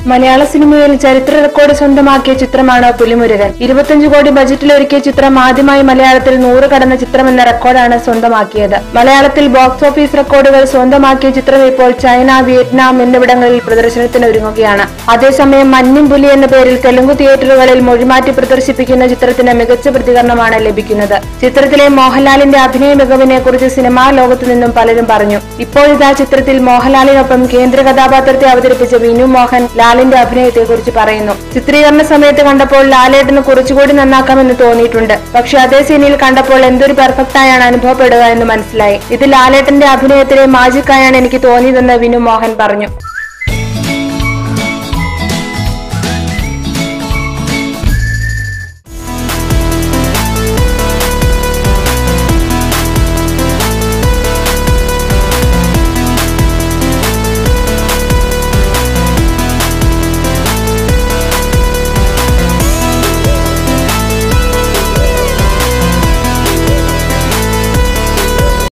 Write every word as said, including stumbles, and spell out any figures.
മലയാള സിനിമയിൽ ചരിത്ര റെക്കോർഡ് സ്വന്തമാക്കിയ ചിത്രമാണ് പുലിമുരുകൻ. ഇരുപത്തിയഞ്ച് കോടി ബജറ്റിൽ ഒരുക്കിയ ചിത്രം ആദ്യമായി മലയാളത്തിൽ നൂറ് കടന്ന ചിത്രമെന്ന റെക്കോർഡാണ് സ്വന്തമാക്കിയത്. മലയാളത്തിൽ ബോക്സ് ഓഫീസ് റെക്കോർഡുകൾ സ്വന്തമാക്കിയ ചിത്രം ഇപ്പോൾ ചൈന, വിയറ്റ്നാം എന്നിവിടങ്ങളിൽ പ്രദർശനത്തിന് ഒരുങ്ങുകയാണ്. അതേസമയം മഞ്ഞും പുലി എന്ന പേരിൽ തെലുങ്ക് തിയേറ്ററുകളിൽ മൊഴിമാറ്റി പ്രദർശിപ്പിക്കുന്ന ചിത്രത്തിന് മികച്ച പ്രതികരണമാണ് ലഭിക്കുന്നത്. ചിത്രത്തിലെ മോഹൻലാലിന്റെ അഭിനയ മികവിനെ കുറിച്ച് സിനിമാ ലോകത്തു നിന്നും പലരും പറഞ്ഞു. ഇപ്പോഴിതാ ചിത്രത്തിൽ മോഹൻലാലിനൊപ്പം കേന്ദ്ര കഥാപാത്രത്തെ അവതരിപ്പിച്ച വിനു മോഹൻ ലാലിന്റെ അഭിനയത്തെ കുറിച്ച് പറയുന്നു. ചിത്രീകരണ സമയത്ത് കണ്ടപ്പോൾ ലാലേട്ടന് കുറച്ചുകൂടി നന്നാക്കാമെന്ന് തോന്നിയിട്ടുണ്ട്. പക്ഷെ അതേ സീനിൽ കണ്ടപ്പോൾ എന്തൊരു പെർഫെക്റ്റ് ആയാണ് അനുഭവപ്പെടുക എന്ന് മനസ്സിലായി. ഇത് ലാലേട്ടന്റെ അഭിനയത്തിലെ മാജിക് ആയാണ് എനിക്ക് തോന്നിയതെന്ന് വിനു മോഹൻ പറഞ്ഞു.